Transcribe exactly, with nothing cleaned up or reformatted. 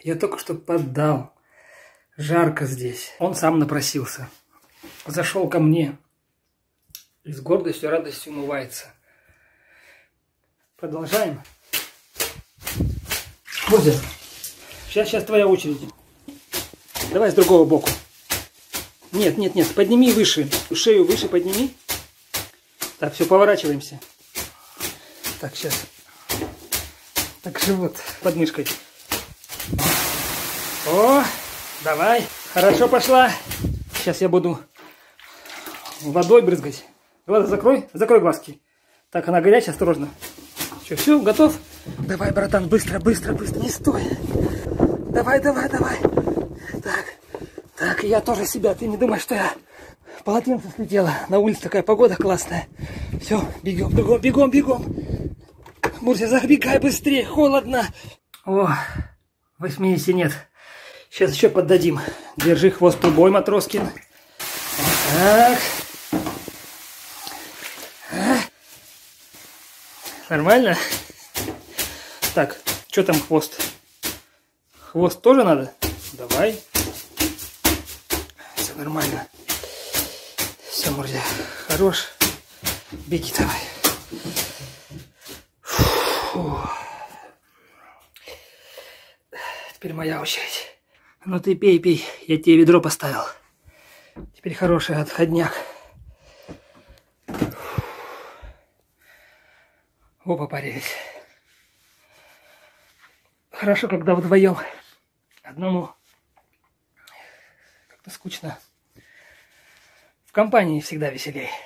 Я только что поддал. Жарко здесь. Он сам напросился. Зашел ко мне. И с гордостью, радостью умывается. Продолжаем. Бурзя, сейчас, сейчас твоя очередь. Давай с другого боку. Нет, нет, нет, подними выше. Шею выше подними. Так, все, поворачиваемся. Так, сейчас. Так, живот под мышкой. О, давай. Хорошо пошла. Сейчас я буду водой брызгать. Глаза закрой, закрой глазки. Так, она горячая, осторожно. Что, все, готов? Давай, братан, быстро, быстро, быстро, не стой. Давай, давай, давай. Так, так, я тоже себя, ты не думай, что я полотенце слетела. На улице такая погода классная. Все, бегом, бегом, бегом, бегом. Бурзя, забегай быстрее, холодно. О, восьмидесяти нет. Сейчас еще поддадим. Держи хвост трубой, Матроскин. Так. А? Нормально? Так, что там хвост? Хвост тоже надо? Давай. Все нормально. Все, Мурзя, хорош. Беги давай. Фу. Теперь моя очередь. Ну ты пей, пей. Я тебе ведро поставил. Теперь хороший отходняк. Оба парились. Хорошо, когда вдвоем. Одному как-то скучно. В компании всегда веселей.